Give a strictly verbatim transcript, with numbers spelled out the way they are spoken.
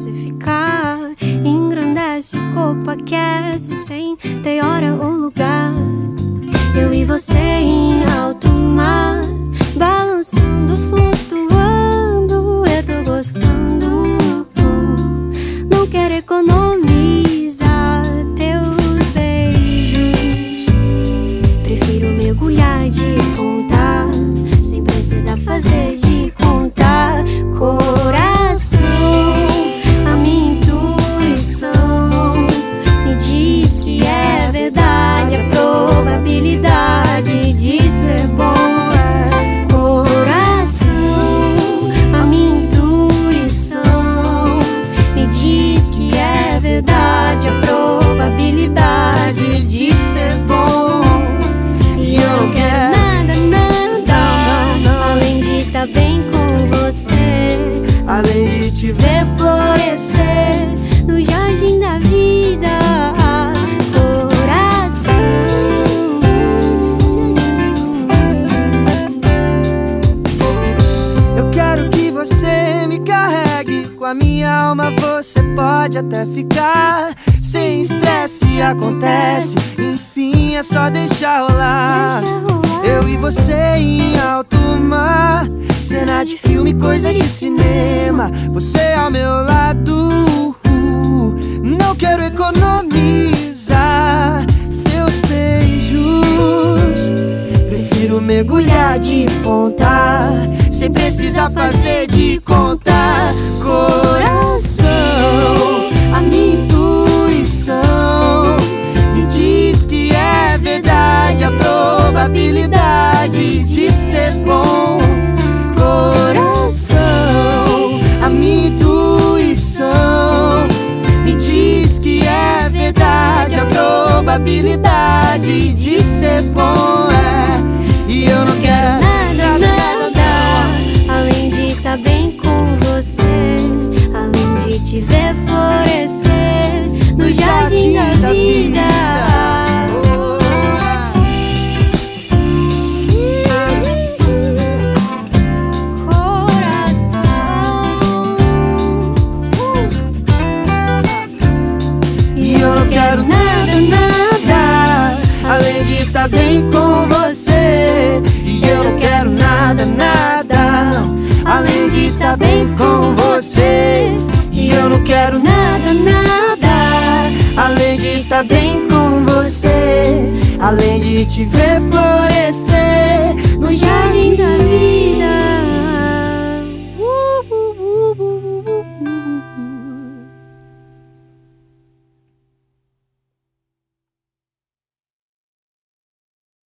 você ficar. Engrandece o corpo, aquece sem ter hora ou lugar. Eu e você em alto mar, balançando, flutuando. Eu tô gostando. Não quero economizar teus beijos. Prefiro mergulhar de contar, sem precisar fazer de contar. Coração, a minha intuição me diz que é verdade. A probabilidade de ser bom é. Coração, a minha intuição me diz que é verdade. A probabilidade de ser bom. E eu não quero nada, nada além de estar bem com você, além de te ver florescer no jardim da vida. Coração, eu quero que você me carregue. Com a minha alma você pode até ficar. Sem estresse acontece, enfim é só deixar rolar. deixa rolar. Eu e você em alto mar, cena de filme, coisa de cinema. Você ao meu lado, não quero economizar teus beijos. Prefiro mergulhar de ponta, sem precisar fazer de conta. Coração, a minha intuição me diz que é verdade. A probabilidade de ser bom. Coração, a minha intuição me diz que é verdade. A probabilidade de ser bom é. E eu não quero nada, nada além de estar bem com você, além de te ver florescer no jardim da vida. Quero nada, nada além de estar bem com você. E eu não quero nada, nada não, além de estar bem com você. E eu não quero nada, nada além de estar bem com você, além de te ver florescer